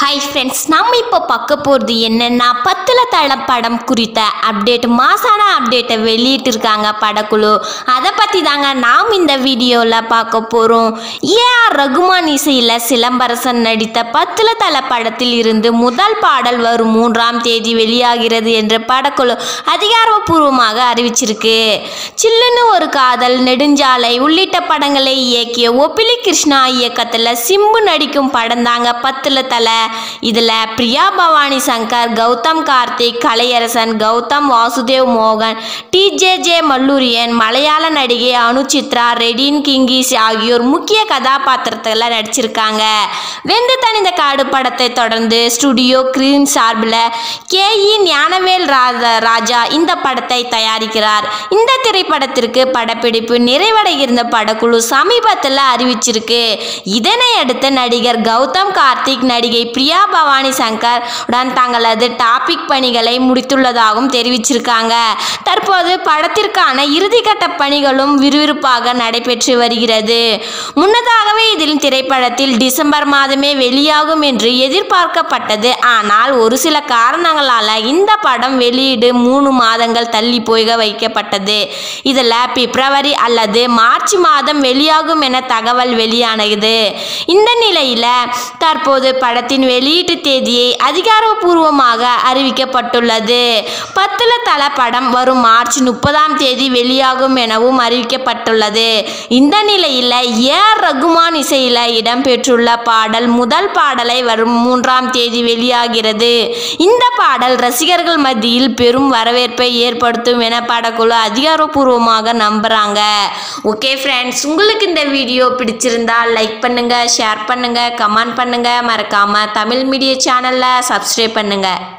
Hi friends, நம்ம இப்போ பார்க்க போகிறது என்னென்னா பத்துல தல படம் குறித்த அப்டேட், மாசான அப்டேட்டை வெளியிட்டிருக்காங்க படக்குழு. அதை பற்றி தாங்க நாம் இந்த வீடியோவில் பார்க்க போகிறோம். ஏஆர் ரகுமான் இசையில் சிலம்பரசன் நடித்த பத்துல தல படத்தில் இருந்து முதல் பாடல் வரும் 3ஆம் தேதி வெளியாகிறது என்று படக்குழு அதிகாரப்பூர்வமாக அறிவிச்சிருக்கு. சில்லுன்னு ஒரு காதல், நெடுஞ்சாலை உள்ளிட்ட படங்களை இயக்கிய ஒப்பிலி கிருஷ்ணா இயக்கத்தில் சிம்பு நடிக்கும் படம் தாங்க பத்துல தல. இதுல பிரியா பவானி சங்கர், கௌதம் கார்த்திக், கலையரசன், கௌதம் வாசுதேவ் மோகன், டிஜே மல்லூரியன், மலையாள நடிகை அனுசித்ரா, ரெடின் கிங்கிஸ் ஆகியோர் முக்கிய கதாபாத்திரத்தில் நடிச்சிருக்காங்க. வெந்து தணிந்த காடு படத்தை தொடர்ந்து ஸ்டுடியோ கிரீன் சார்பில் கே.இ. ஞானவேல் ராஜா இந்த படத்தை தயாரிக்கிறார். இந்த திரைப்படத்திற்கு படப்பிடிப்பு நிறைவடைகிற படக்குழு சமீபத்தில் அறிவிச்சிருக்கு. இதனை அடுத்து நடிகர் கௌதம் கார்த்திக், நடிகை பிரியா பவானி சங்கர் உடன் தங்களது டாபிக் பணிகளை முடித்துள்ளதாகவும் தெரிவிச்சிருக்காங்க. தற்போது படத்திற்கான இறுதிக்கட்ட பணிகளும் விறுவிறுப்பாக நடைபெற்று வருகிறது. முன்னதாகவே இதில் திரைப்படத்தில் டிசம்பர் மாதமே வெளியாகும் என்று எதிர்பார்க்கப்பட்டது. ஆனால் ஒரு சில காரணங்களால் இந்த படம் வெளியீடு 3 மாதங்கள் தள்ளி போக வைக்கப்பட்டது. இதில் பிப்ரவரி அல்லது மார்ச் மாதம் வெளியாகும் என தகவல் வெளியானது. இந்த நிலையில் தற்போது படத்தின் வெளியீட்டு தேதியை அதிகாரப்பூர்வமாக அறிவிக்கப்பட்டுள்ளது. பத்துல தல படம் வரும் மார்ச் 30ஆம் தேதி வெளியாகும் எனவும் அறிவிக்கப்பட்டுள்ளது. இந்த நிலையில் ஏஆர் ரகுமான் இசையில் இடம்பெற்றுள்ள பாடல் முதல் பாடலை வரும் 3ஆம் தேதி வெளியாகிறது. இந்த பாடல் ரசிகர்கள் மத்தியில் பெரும் வரவேற்பை ஏற்படுத்தும் என படக்குழு அதிகாரப்பூர்வமாக நம்புறாங்க. ஓகே ஃப்ரெண்ட்ஸ், உங்களுக்கு இந்த வீடியோ பிடிச்சிருந்தா லைக் பண்ணுங்க, ஷேர் பண்ணுங்க, கமெண்ட் பண்ணுங்க, மறக்காம தமிழ் மீடியா சேனலை சப்ஸ்கிரைப் பண்ணுங்க.